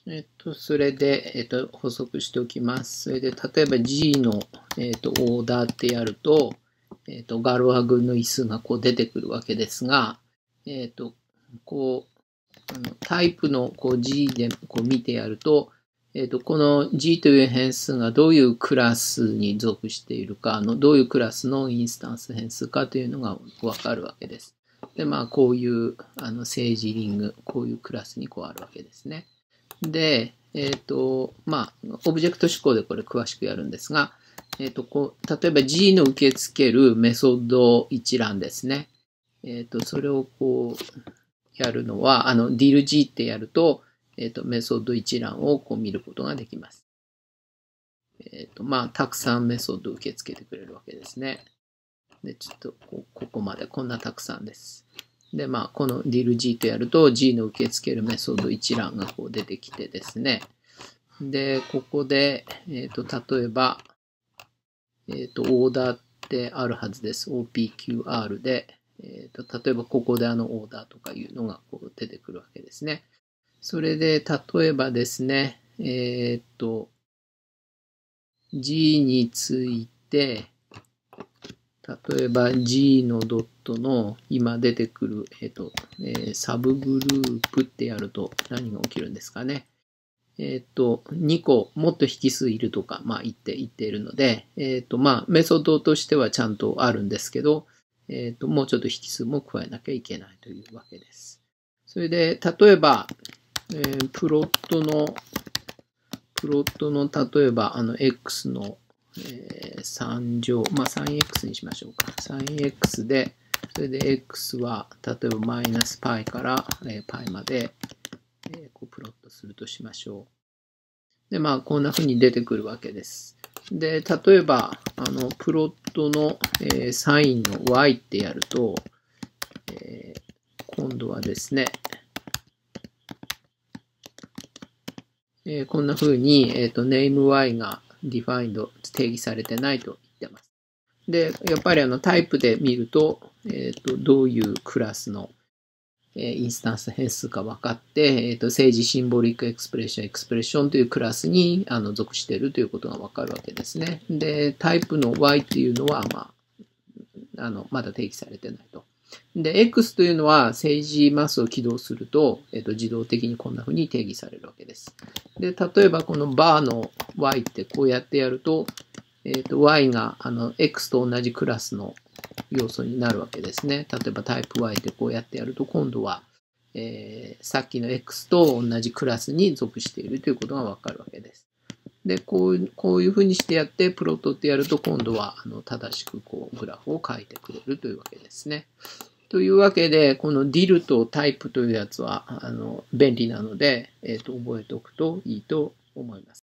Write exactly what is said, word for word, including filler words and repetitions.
えっと、それで、えっと、補足しておきます。それで、例えば G の、えっと、オーダーってやると、えっと、ガロア群の因数がこう出てくるわけですが、えっと、こう、あのタイプのこう G でこう見てやると、えっと、この G という変数がどういうクラスに属しているか、あのどういうクラスのインスタンス変数かというのがわかるわけです。で、まあ、こういうあの政治リング、こういうクラスにこうあるわけですね。で、えっ、ー、と、まあ、オブジェクト指向でこれ詳しくやるんですが、えっ、ー、と、こう、例えば G の受け付けるメソッド一覧ですね。えっ、ー、と、それをこう、やるのは、あの、dealG ってやると、えっ、と、メソッド一覧をこう見ることができます。えっ、と、まあ、たくさんメソッドを受け付けてくれるわけですね。で、ちょっとこ、ここまでこんなたくさんです。で、まあ、この dealG とやると G の受け付けるメソッド一覧がこう出てきてですね。で、ここで、えっ、ー、と、例えば、えっ、ー、と、オーダーってあるはずです。オーピーキューアール で、えっ、ー、と、例えばここであのオーダーとかいうのがこう出てくるわけですね。それで、例えばですね、えっ、と、G について、例えば G のドットの今出てくる、えっ、と、えー、サブグループってやると何が起きるんですかね。えっ、と、にこもっと引数いるとか、まあ言って言っているので、えっ、と、まあメソッドとしてはちゃんとあるんですけど、えっ、と、もうちょっと引数も加えなきゃいけないというわけです。それで、例えば、えー、プロットの、プロットの、例えば、あの、X の、えー、さん乗、まあ スリーエックス にしましょうか。スリーエックス で、それで X は、例えばマイナス π から、えー、π まで、えー、こうプロットするとしましょう。で、まあ、こんな風に出てくるわけです。で、例えば、あの、プロットの、えー、サインの y ってやると、えー、今度はですね、えー、こんな風に、えっ、ー、と、name_y が defined 定義されてないと言ってます。で、やっぱりあの、タイプで見ると、えっ、ー、と、どういうクラスのインスタンス変数か分かって、えっ、ー、と、政治シンボリックエクスプレッション、エクスプレッションというクラスにあの属しているということが分かるわけですね。で、タイプの y っていうのは、まあ、あの、まだ定義されてないと。で、X というのは政治マスを起動すると、えっと、自動的にこんな風に定義されるわけです。で、例えばこのバーの y ってこうやってやると、えっと、y があの X と同じクラスの要素になるわけですね。例えばタイプ y でこうやってやると、今度は、えー、さっきの X と同じクラスに属しているということがわかるわけです。で、こういう、こういうふうにしてやって、プロットってやると、今度は、あの、正しく、こう、グラフを書いてくれるというわけですね。というわけで、この ディル とタイプというやつは、あの、便利なので、えっと、覚えておくといいと思います。